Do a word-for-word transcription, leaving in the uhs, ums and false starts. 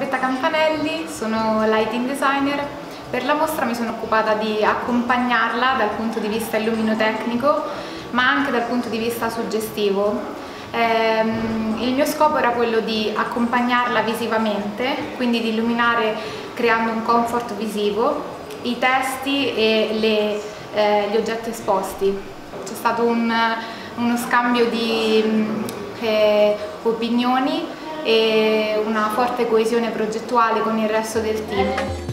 Elisabetta Campanelli, sono lighting designer. Per la mostra mi sono occupata di accompagnarla dal punto di vista illuminotecnico, ma anche dal punto di vista suggestivo. Ehm, il mio scopo era quello di accompagnarla visivamente, quindi di illuminare creando un comfort visivo, i testi e le, eh, gli oggetti esposti. C'è stato un, uno scambio di eh, opinioni e una forte coesione progettuale con il resto del team.